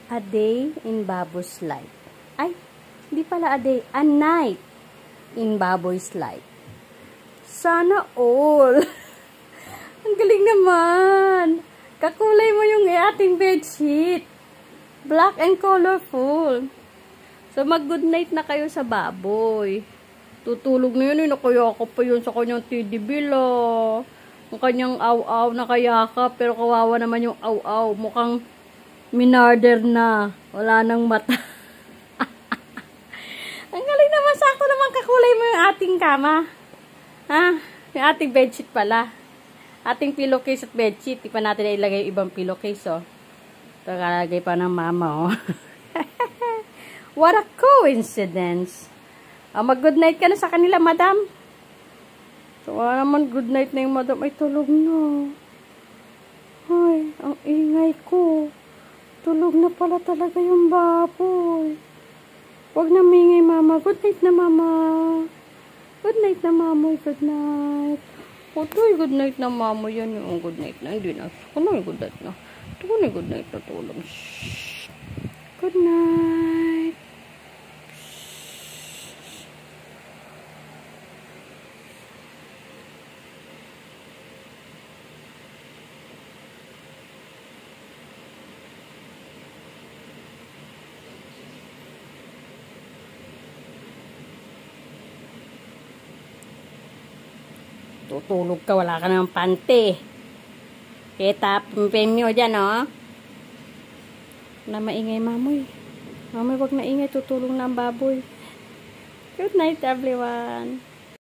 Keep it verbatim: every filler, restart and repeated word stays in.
A day in Baboy's life. Ay, hindi pala a day, a night in Baboy's life. Sana all. Ang galing naman. Kakulay mo yung ating bedsheet. Black and colorful. So, mag-good night na kayo sa baboy. Tutulog na yun. Nakayakap pa yun sa kanyang teddy bear. Ang kanyang aw-aw nakayakap. Pero kawawa naman yung aw-aw. Mukhang minarder na. Wala nang mata. Ang galing naman. Sakto naman kakulay mo yung ating kama. Ha? Yung ating bedsheet pala. Ating pillowcase at bedsheet. Di pa natin ilagay yung ibang pillowcase, oh. Ito, kalagay pa ng mama, oh. What a coincidence. Oh, mag-good night ka na sa kanila, madam. So, wala naman good night na yung madam. Ay, tulog na. Ay, ang ingay ko. Tulog na pala talaga yung baboy. Huwag na mingay, mama. Good night na, mama. Good night na, mamoy. Good night. Otoy, good night na, mama. Yan yung good night na. Hindi na. Ano yung good night na? Ito ko na yung good night na tulog. Shhh. Good night. Tutulog ka, wala ka ng pante. Kita, pimyo dyan, oh. Na maingay, mamoy. Mamoy, wag na ingay, tutulog na ang baboy. Good night, everyone.